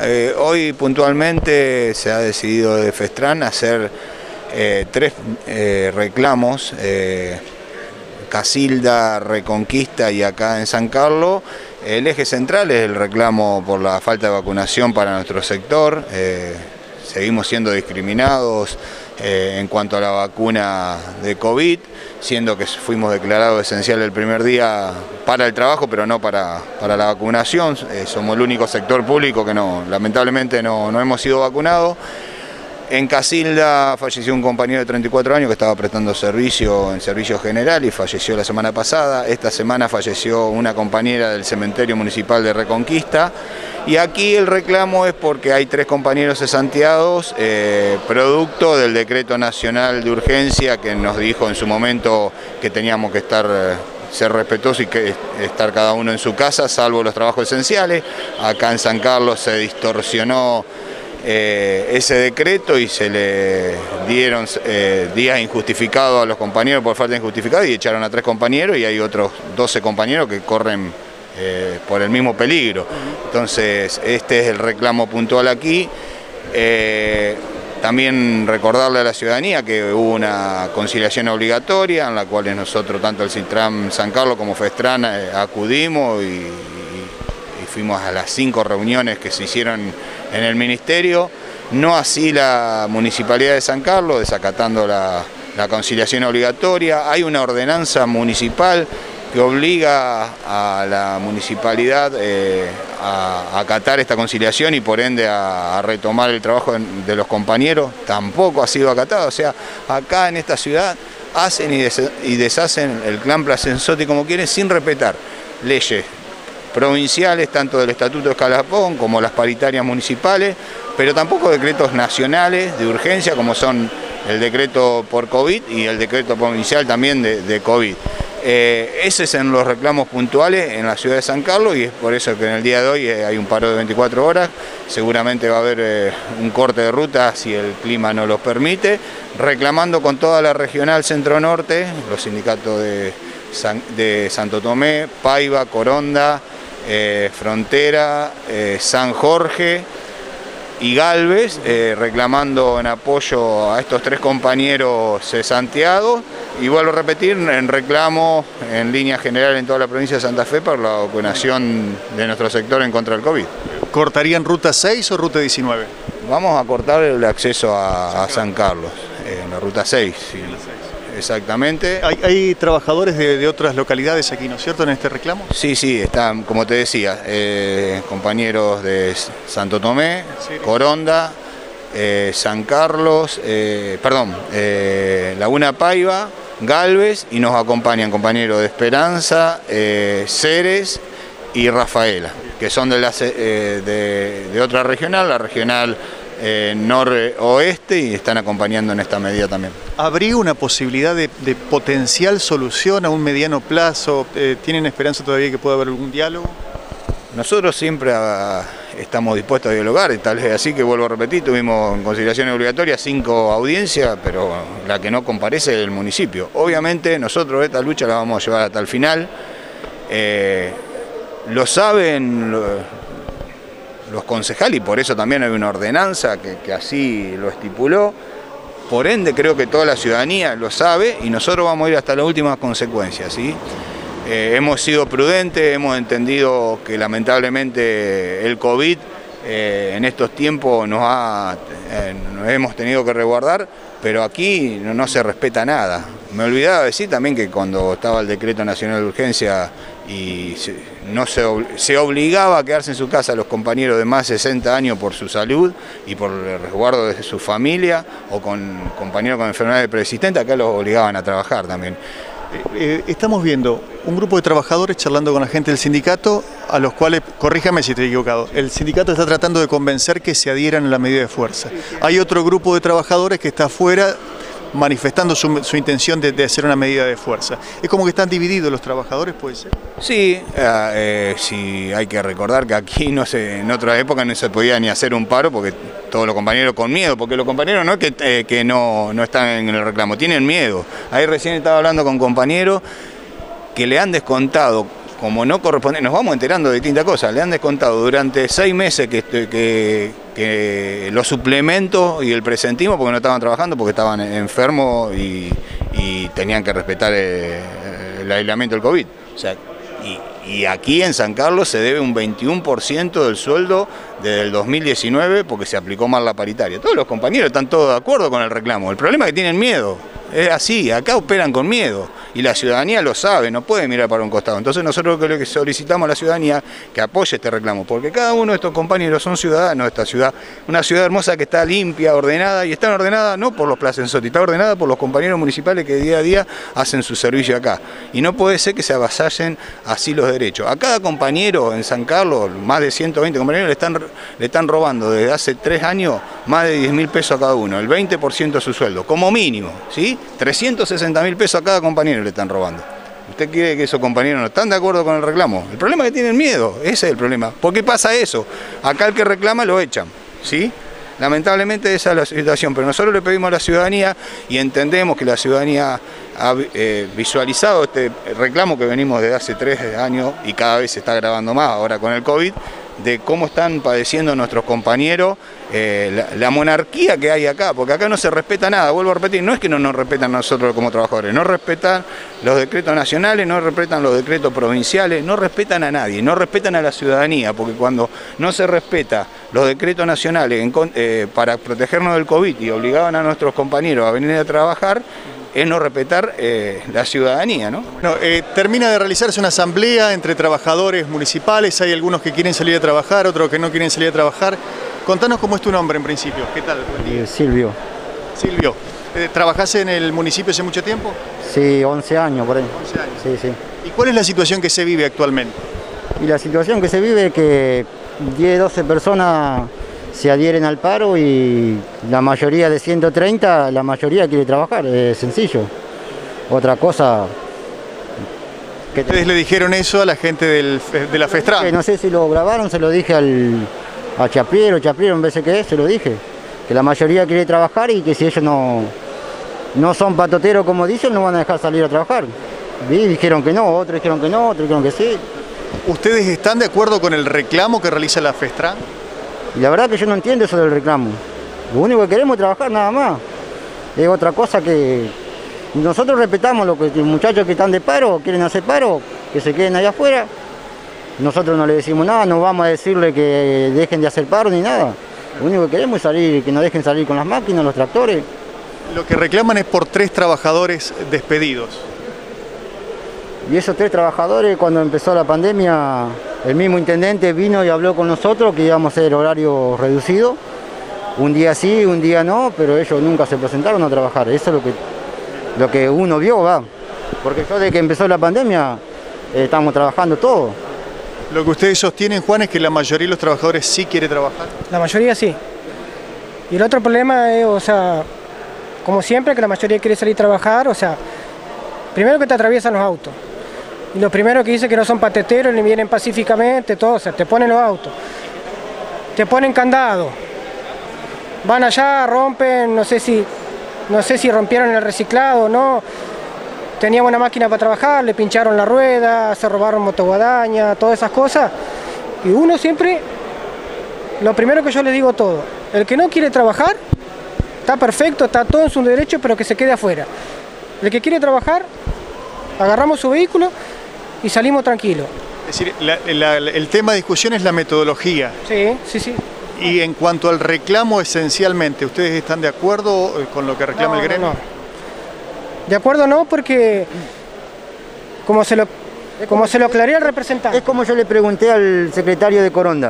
Hoy puntualmente se ha decidido de Festran hacer tres reclamos, Casilda, Reconquista y acá en San Carlos. El eje central es el reclamo por la falta de vacunación para nuestro sector. Seguimos siendo discriminados en cuanto a la vacuna de COVID, siendo que fuimos declarados esencial el primer día para el trabajo, pero no para la vacunación. Somos el único sector público que lamentablemente no hemos sido vacunados. En Casilda falleció un compañero de 34 años que estaba prestando servicio en servicio general y falleció la semana pasada. Esta semana falleció una compañera del cementerio municipal de Reconquista. Y aquí el reclamo es porque hay 3 compañeros cesanteados, producto del decreto nacional de urgencia que nos dijo en su momento que teníamos que ser respetuosos y que estar cada uno en su casa, salvo los trabajos esenciales. Acá en San Carlos se distorsionó ese decreto y se le dieron días injustificados a los compañeros por falta de injustificado y echaron a 3 compañeros y hay otros 12 compañeros que corren por el mismo peligro. Entonces este es el reclamo puntual aquí. También recordarle a la ciudadanía que hubo una conciliación obligatoria en la cual nosotros, tanto el Sintram San Carlos como Festran, acudimos y fuimos a las 5 reuniones que se hicieron en el ministerio, no así la Municipalidad de San Carlos, desacatando la conciliación obligatoria. Hay una ordenanza municipal que obliga a la municipalidad a acatar esta conciliación y por ende a retomar el trabajo de los compañeros. Tampoco ha sido acatado, o sea, acá en esta ciudad hacen y deshacen el clan Placenzotti como quieren sin respetar leyes provinciales, tanto del Estatuto de Escalafón como las paritarias municipales, pero tampoco decretos nacionales de urgencia como son el decreto por COVID y el decreto provincial también de COVID. Ese es en los reclamos puntuales en la ciudad de San Carlos y es por eso que en el día de hoy hay un paro de 24 horas, seguramente va a haber un corte de ruta si el clima no lo permite, reclamando con toda la regional centro-norte, los sindicatos de Santo Tomé, Paiva, Coronda, Frontera, San Jorge y Galvez, reclamando en apoyo a estos 3 compañeros cesanteados y vuelvo a repetir, en reclamo en línea general en toda la provincia de Santa Fe por la vacunación de nuestro sector en contra del COVID. ¿Cortarían ruta 6 o ruta 19? Vamos a cortar el acceso a San Carlos, en la ruta 6. Sí. Exactamente. ¿Hay trabajadores de otras localidades aquí, ¿no es cierto, en este reclamo? Sí, están, como te decía, compañeros de Santo Tomé, Coronda, San Carlos, Laguna Paiva, Galvez y nos acompañan compañeros de Esperanza, Ceres y Rafaela, que son de otra regional, la regional noroeste y están acompañando en esta medida también. ¿Habría una posibilidad de potencial solución a un mediano plazo? ¿Tienen esperanza todavía que pueda haber algún diálogo? Nosotros siempre estamos dispuestos a dialogar, tal vez así que vuelvo a repetir, tuvimos en conciliación obligatoria 5 audiencias, pero la que no comparece es el municipio. Obviamente nosotros esta lucha la vamos a llevar hasta el final, lo saben los concejales y por eso también hay una ordenanza que así lo estipuló. Por ende creo que toda la ciudadanía lo sabe y nosotros vamos a ir hasta las últimas consecuencias, ¿sí? Hemos sido prudentes, hemos entendido que lamentablemente el COVID en estos tiempos nos hemos tenido que resguardar, pero aquí no se respeta nada. Me olvidaba decir también que cuando estaba el decreto nacional de urgencia y se obligaba a quedarse en su casa a los compañeros de más de 60 años por su salud y por el resguardo de su familia o con compañeros con enfermedades preexistentes, acá los obligaban a trabajar también. Estamos viendo un grupo de trabajadores charlando con la gente del sindicato, a los cuales, corríjame si estoy equivocado, el sindicato está tratando de convencer que se adhieran a la medida de fuerza. Hay otro grupo de trabajadores que está afuera manifestando su intención de hacer una medida de fuerza. Es como que están divididos los trabajadores, ¿puede ser? Sí, sí, hay que recordar que aquí en otra época no se podía ni hacer un paro porque todos los compañeros con miedo, porque los compañeros no es que no están en el reclamo, tienen miedo. Ahí recién estaba hablando con compañeros que le han descontado como no corresponde, nos vamos enterando de distintas cosas. Le han descontado durante 6 meses que los suplementos y el presentismo porque no estaban trabajando, porque estaban enfermos y tenían que respetar el aislamiento del COVID. O sea, y aquí en San Carlos se debe un 21% del sueldo desde el 2019 porque se aplicó mal la paritaria. Todos los compañeros están todos de acuerdo con el reclamo. El problema es que tienen miedo. Es así, acá operan con miedo y la ciudadanía lo sabe, no puede mirar para un costado. Entonces nosotros lo que solicitamos a la ciudadanía que apoye este reclamo, porque cada uno de estos compañeros son ciudadanos de esta ciudad, una ciudad hermosa que está limpia, ordenada, y está ordenada no por los Placensotti, está ordenada por los compañeros municipales que día a día hacen su servicio acá. Y no puede ser que se avasallen así los derechos. A cada compañero en San Carlos, más de 120 compañeros, le están robando desde hace 3 años más de 10.000 pesos a cada uno, el 20% de su sueldo, como mínimo, ¿sí? 360.000 pesos a cada compañero le están robando. ¿Usted quiere que esos compañeros no están de acuerdo con el reclamo? El problema es que tienen miedo, ese es el problema. ¿Por qué pasa eso? Acá el que reclama lo echan, ¿sí? Lamentablemente esa es la situación, pero nosotros le pedimos a la ciudadanía y entendemos que la ciudadanía ha visualizado este reclamo que venimos desde hace 3 años y cada vez se está agravando más ahora con el COVID, de cómo están padeciendo nuestros compañeros la monarquía que hay acá, porque acá no se respeta nada, vuelvo a repetir, no es que no nos respetan a nosotros como trabajadores, no respetan los decretos nacionales, no respetan los decretos provinciales, no respetan a nadie, no respetan a la ciudadanía, porque cuando no se respeta los decretos nacionales para protegernos del COVID y obligaban a nuestros compañeros a venir a trabajar, es no respetar la ciudadanía, ¿no? Bueno, termina de realizarse una asamblea entre trabajadores municipales, hay algunos que quieren salir a trabajar, otros que no quieren salir a trabajar. Contanos cómo es tu nombre en principio, ¿qué tal? Silvio. Silvio, ¿trabajás en el municipio hace mucho tiempo? Sí, 11 años por ahí. 11 años. Sí, sí. ¿Y cuál es la situación que se vive actualmente? Y la situación que se vive es que 10, 12 personas se adhieren al paro y la mayoría de 130, la mayoría quiere trabajar, es sencillo. Otra cosa... ¿Ustedes le dijeron eso a la gente de la FESTRAN? No sé si lo grabaron, se lo dije a Chapriero en vez de que se lo dije. Que la mayoría quiere trabajar y que si ellos no son patoteros como dicen, no van a dejar salir a trabajar. Y dijeron que no, otros dijeron que no, otros dijeron que sí. ¿Ustedes están de acuerdo con el reclamo que realiza la FESTRAN? Y la verdad que yo no entiendo eso del reclamo. Lo único que queremos es trabajar nada más. Es otra cosa que nosotros respetamos lo que los muchachos que están de paro, quieren hacer paro, que se queden allá afuera. Nosotros no le decimos nada, no vamos a decirle que dejen de hacer paro ni nada. Lo único que queremos es salir, que nos dejen salir con las máquinas, los tractores. Lo que reclaman es por 3 trabajadores despedidos. Y esos 3 trabajadores, cuando empezó la pandemia, el mismo intendente vino y habló con nosotros que íbamos a hacer horario reducido. Un día sí, un día no, pero ellos nunca se presentaron a trabajar. Eso es lo que uno vio, va. Porque yo desde que empezó la pandemia estamos trabajando todos. Lo que ustedes sostienen, Juan, es que la mayoría de los trabajadores sí quiere trabajar. La mayoría sí. Y el otro problema es, o sea, como siempre, que la mayoría quiere salir a trabajar, o sea, primero que te atraviesan los autos. Y lo primero que dice que no son pateteros ni vienen pacíficamente, todo, o sea, te ponen los autos, te ponen candado, van allá, rompen, no sé si rompieron el reciclado o no, teníamos una máquina para trabajar, le pincharon la rueda, se robaron motoguadaña, todas esas cosas, y uno siempre, lo primero que yo le digo todo, el que no quiere trabajar, está perfecto, está todo en su derecho, pero que se quede afuera. El que quiere trabajar, agarramos su vehículo y salimos tranquilos. Es decir, el tema de discusión es la metodología. Sí, sí, sí. Y en cuanto al reclamo, esencialmente, ¿ustedes están de acuerdo con lo que reclama el gremio? No. De acuerdo no, porque como se lo aclaré al representante. Es como yo le pregunté al secretario de Coronda.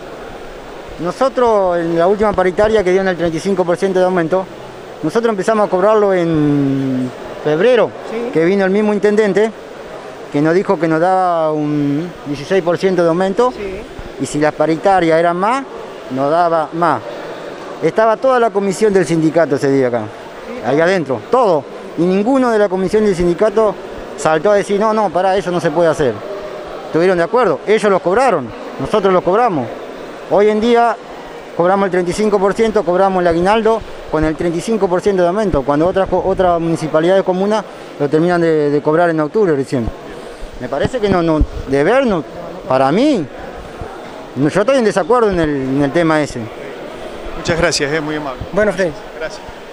Nosotros, en la última paritaria que dieron el 35% de aumento, nosotros empezamos a cobrarlo en febrero, sí, que vino el mismo intendente, que nos dijo que nos daba un 16% de aumento, sí, y si las paritarias eran más, nos daba más. Estaba toda la comisión del sindicato ese día acá, sí, ahí adentro, todo, y ninguno de la comisión del sindicato saltó a decir, no, pará, eso no se puede hacer. ¿Estuvieron de acuerdo? Ellos los cobraron, nosotros los cobramos. Hoy en día cobramos el 35%, cobramos el aguinaldo con el 35% de aumento, cuando otras municipalidades comunas lo terminan de cobrar en octubre recién. Me parece que no, deber no, para mí, yo estoy en desacuerdo en el tema ese. Muchas gracias, muy amable. Bueno, Freddy. Gracias.